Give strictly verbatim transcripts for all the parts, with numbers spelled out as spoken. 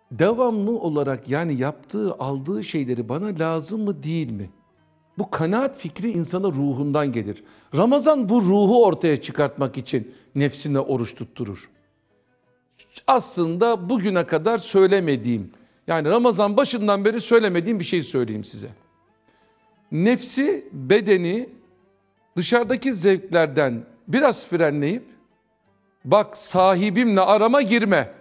devamlı olarak yani yaptığı, aldığı şeyleri bana lazım mı değil mi? Bu kanaat fikri insana ruhundan gelir. Ramazan bu ruhu ortaya çıkartmak için nefsine oruç tutturur. Aslında bugüne kadar söylemediğim, yani Ramazan başından beri söylemediğim bir şey söyleyeyim size. Nefsi, bedeni dışarıdaki zevklerden biraz frenleyip, bak sahibimle arama girme,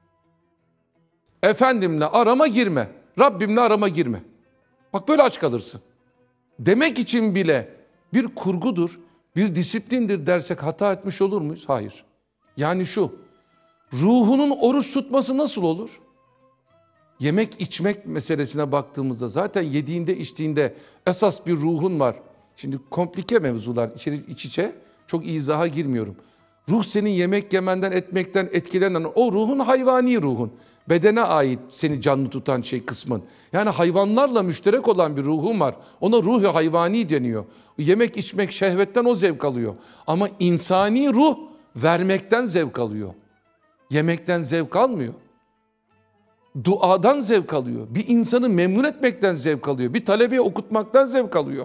efendimle arama girme, Rabbimle arama girme. Bak böyle aç kalırsın. Demek için bile bir kurgudur, bir disiplindir dersek hata etmiş olur muyuz? Hayır. Yani şu, ruhunun oruç tutması nasıl olur? Yemek içmek meselesine baktığımızda zaten yediğinde içtiğinde esas bir ruhun var. Şimdi komplike mevzular içeri, iç içe, çok izaha girmiyorum. Ruh senin yemek yemenden, etmekten etkilenen o ruhun hayvani ruhun. Bedene ait seni canlı tutan şey kısmın. Yani hayvanlarla müşterek olan bir ruhun var. Ona ruh-u hayvani deniyor. Yemek içmek şehvetten o zevk alıyor. Ama insani ruh vermekten zevk alıyor. Yemekten zevk almıyor. Duadan zevk alıyor. Bir insanı memnun etmekten zevk alıyor. Bir talebeyi okutmaktan zevk alıyor.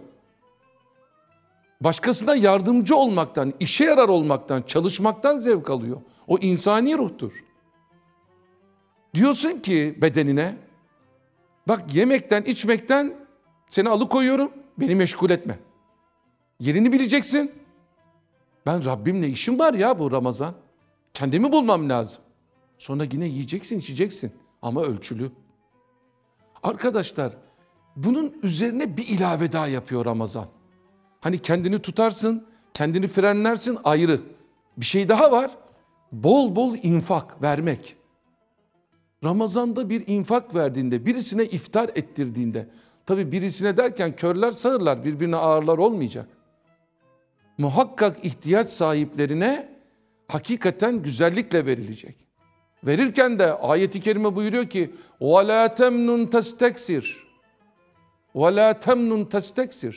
Başkasına yardımcı olmaktan, işe yarar olmaktan, çalışmaktan zevk alıyor. O insani ruhtur. Diyorsun ki bedenine, bak yemekten, içmekten seni alıkoyuyorum, beni meşgul etme. Yerini bileceksin. Ben Rabbimle işim var ya bu Ramazan. Kendimi bulmam lazım. Sonra yine yiyeceksin, içeceksin ama ölçülü. Arkadaşlar, bunun üzerine bir ilave daha yapıyor Ramazan. Hani kendini tutarsın, kendini frenlersin ayrı. Bir şey daha var. Bol bol infak vermek. Ramazan'da bir infak verdiğinde, birisine iftar ettirdiğinde, tabi birisine derken körler sağırlar, birbirine ağırlar olmayacak. Muhakkak ihtiyaç sahiplerine hakikaten güzellikle verilecek. Verirken de ayet-i kerime buyuruyor ki وَلَا تَمْنُنْ تَسْتَكْسِرْ وَلَا تَمْنُنْ تَسْتَكْسِرْ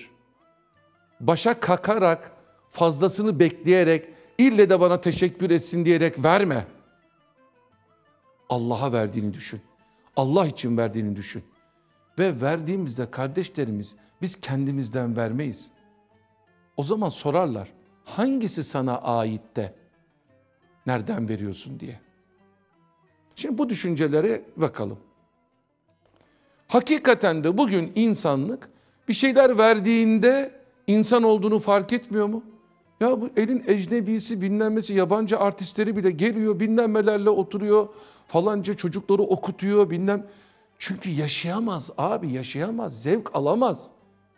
Başa kakarak, fazlasını bekleyerek, ille de bana teşekkür etsin diyerek verme. Allah'a verdiğini düşün. Allah için verdiğini düşün. Ve verdiğimizde kardeşlerimiz biz kendimizden vermeyiz. O zaman sorarlar, hangisi sana ait de nereden veriyorsun diye. Şimdi bu düşüncelere bakalım. Hakikaten de bugün insanlık bir şeyler verdiğinde insan olduğunu fark etmiyor mu? Ya bu elin ecnebisi, bilmemesi, yabancı artistleri bile geliyor, bilmemlerle oturuyor, falanca çocukları okutuyor, bilmem. Çünkü yaşayamaz abi, yaşayamaz, zevk alamaz.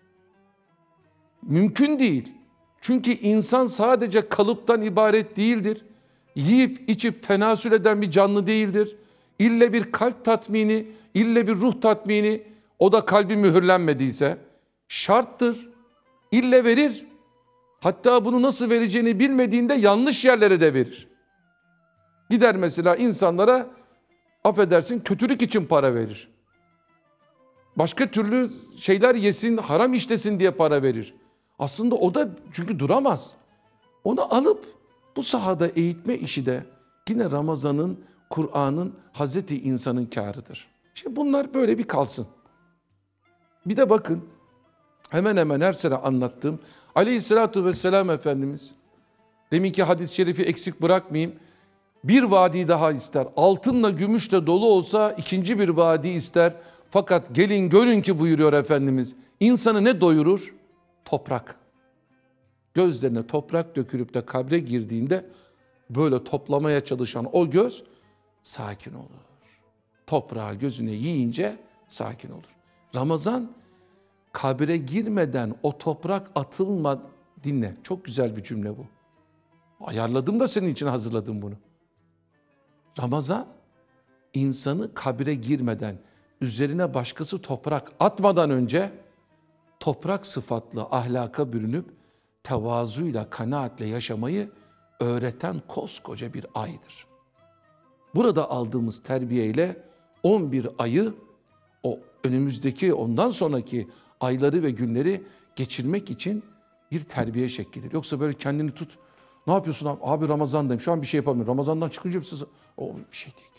Mümkün değil. Çünkü insan sadece kalıptan ibaret değildir. Yiyip içip tenasül eden bir canlı değildir. İlle bir kalp tatmini, ille bir ruh tatmini, o da kalbi mühürlenmediyse şarttır. İlle verir. Hatta bunu nasıl vereceğini bilmediğinde yanlış yerlere de verir. Gider mesela insanlara, affedersin, kötülük için para verir. Başka türlü şeyler yesin, haram işlesin diye para verir. Aslında o da çünkü duramaz. Onu alıp bu sahada eğitme işi de yine Ramazan'ın, Kur'an'ın, Hazreti insanın kârıdır. Şimdi bunlar böyle bir kalsın. Bir de bakın, hemen hemen her sene anlattığım Aleyhissalatu vesselam Efendimiz, deminki hadis-i şerifi eksik bırakmayayım, bir vadi daha ister. Altınla gümüşle dolu olsa ikinci bir vadi ister. Fakat gelin görün ki buyuruyor Efendimiz, insanı ne doyurur? Toprak. Gözlerine toprak dökülüp de kabre girdiğinde böyle toplamaya çalışan o göz sakin olur. Toprağı gözüne yiyince sakin olur. Ramazan, kabre girmeden o toprak atılma, dinle. Çok güzel bir cümle bu. Ayarladım da senin için hazırladım bunu. Ramazan, insanı kabre girmeden, üzerine başkası toprak atmadan önce toprak sıfatlı ahlaka bürünüp tevazuyla, kanaatle yaşamayı öğreten koskoca bir aydır. Burada aldığımız terbiyeyle on bir ayı, o önümüzdeki, ondan sonraki ayları ve günleri geçirmek için bir terbiye şeklidir. Yoksa böyle kendini tut, ne yapıyorsun abi? Abi Ramazan'dayım, şu an bir şey yapamıyorum. Ramazan'dan çıkınca size, o bir şey değil.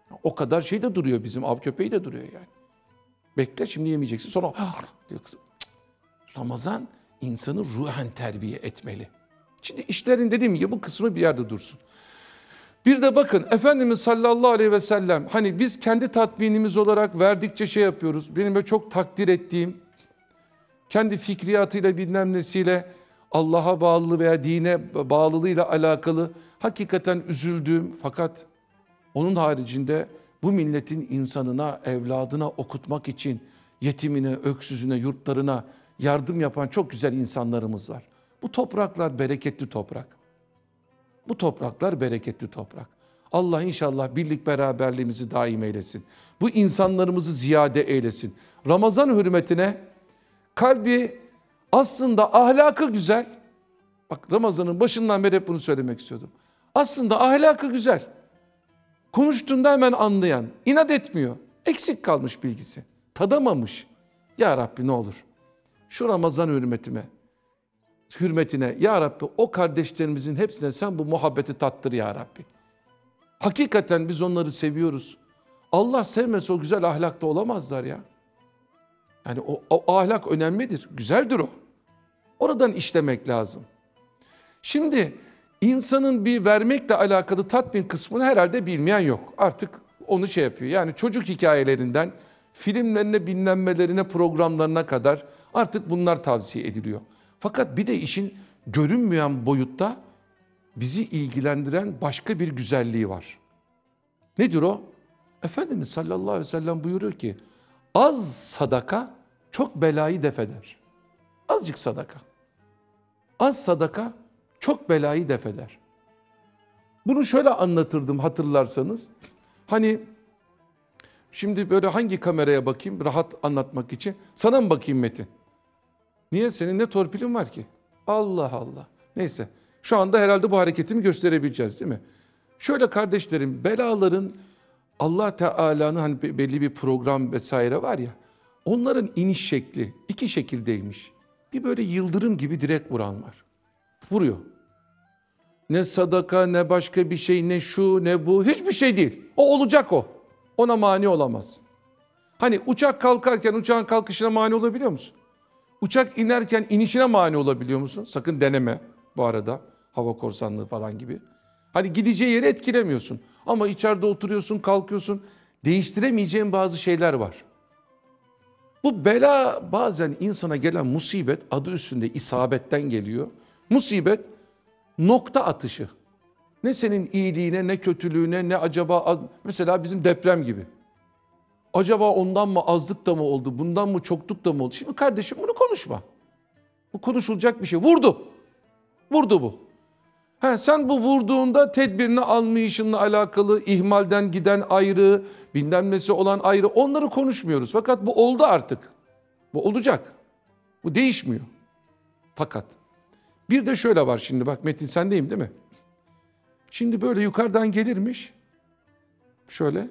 O kadar şey de duruyor, bizim av köpeği de duruyor yani. Bekle, şimdi yemeyeceksin, sonra diyor kızım. Ramazan insanı ruhen terbiye etmeli. Şimdi işlerin dediğim gibi bu kısmı bir yerde dursun. Bir de bakın Efendimiz sallallahu aleyhi ve sellem, hani biz kendi tatminimiz olarak verdikçe şey yapıyoruz. Benim de çok takdir ettiğim, kendi fikriyatıyla bilmem nesiyle Allah'a bağlılığı veya dine bağlılığıyla alakalı hakikaten üzüldüğüm, fakat onun haricinde bu milletin insanına, evladına okutmak için yetimine, öksüzüne, yurtlarına yardım yapan çok güzel insanlarımız var. Bu topraklar bereketli toprak. Bu topraklar bereketli toprak. Allah inşallah birlik beraberliğimizi daim eylesin. Bu insanlarımızı ziyade eylesin. Ramazan hürmetine kalbi, aslında ahlakı güzel. Bak, Ramazan'ın başından beri hep bunu söylemek istiyordum. Aslında ahlakı güzel. Konuştuğunda hemen anlayan, inat etmiyor. Eksik kalmış bilgisi. Tadamamış. Ya Rabbi ne olur şu Ramazan hürmetime, hürmetine ya Rabbi o kardeşlerimizin hepsine sen bu muhabbeti tattır ya Rabbi. Hakikaten biz onları seviyoruz. Allah sevmese o güzel ahlakta olamazlar ya. Yani o, o ahlak önemlidir, güzeldir o. Oradan işlemek lazım. Şimdi insanın bir vermekle alakalı tatmin kısmını herhalde bilmeyen yok. Artık onu şey yapıyor. Yani çocuk hikayelerinden filmlerine, dinlenmelerine, programlarına kadar artık bunlar tavsiye ediliyor. Fakat bir de işin görünmeyen boyutta bizi ilgilendiren başka bir güzelliği var. Nedir o? Efendimiz sallallahu aleyhi ve sellem buyuruyor ki, az sadaka çok belayı def eder. Azıcık sadaka. Az sadaka çok belayı def eder. Bunu şöyle anlatırdım hatırlarsanız. Hani şimdi böyle hangi kameraya bakayım rahat anlatmak için? Sana mı bakayım Metin? Niye? Senin ne torpilin var ki? Allah Allah. Neyse. Şu anda herhalde bu hareketimi gösterebileceğiz değil mi? Şöyle kardeşlerim, belaların Allah Teala'nın hani belli bir program vesaire var ya, onların iniş şekli iki şekildeymiş. Bir böyle yıldırım gibi direkt vuran var. Vuruyor. Ne sadaka, ne başka bir şey, ne şu, ne bu, hiçbir şey değil. O olacak o. Ona mani olamaz. Hani uçak kalkarken uçağın kalkışına mani olabiliyor musun? Uçak inerken inişine mani olabiliyor musun? Sakın deneme bu arada. Hava korsanlığı falan gibi. Hani gideceği yeri etkilemiyorsun. Ama içeride oturuyorsun, kalkıyorsun. Değiştiremeyeceğin bazı şeyler var. Bu bela bazen insana gelen musibet adı üstünde isabetten geliyor. Musibet nokta atışı. Ne senin iyiliğine, ne kötülüğüne, ne acaba mesela bizim deprem gibi. Acaba ondan mı azlık da mı oldu, bundan mı çokluk da mı oldu? Şimdi kardeşim bunu konuşma. Bu konuşulacak bir şey. Vurdu. Vurdu bu. Ha, sen bu vurduğunda tedbirini almayışınla alakalı ihmalden giden ayrı, bilmem nesi olan ayrı, onları konuşmuyoruz. Fakat bu oldu artık. Bu olacak. Bu değişmiyor. Fakat bir de şöyle var şimdi, bak Metin sendeyim değil mi? Şimdi böyle yukarıdan gelirmiş. Şöyle.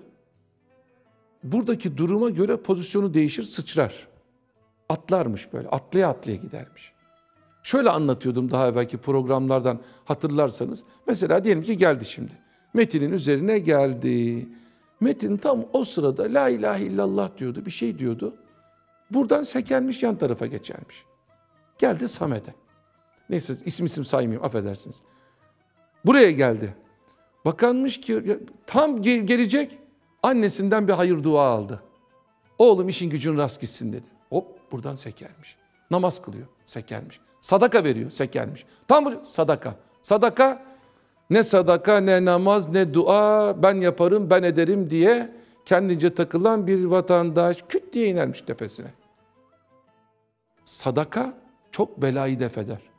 Buradaki duruma göre pozisyonu değişir, sıçrar. Atlarmış böyle, atlaya atlaya gidermiş. Şöyle anlatıyordum daha evvelki programlardan hatırlarsanız. Mesela diyelim ki geldi şimdi. Metin'in üzerine geldi. Metin tam o sırada la ilahe illallah diyordu, bir şey diyordu. Buradan sekelmiş, yan tarafa geçermiş. Geldi Samet'e. Neyse isim isim saymayayım, affedersiniz. Buraya geldi. Bakanmış ki tam gelecek, annesinden bir hayır dua aldı. Oğlum işin gücün rast gitsin dedi. Hop buradan sekelmiş. Namaz kılıyor, sekelmiş. Sadaka veriyor, sekelmiş. Tam bu sadaka. Sadaka ne sadaka, ne namaz, ne dua, ben yaparım, ben ederim diye kendince takılan bir vatandaş küt diye inermiş tepesine. Sadaka çok belayı def eder.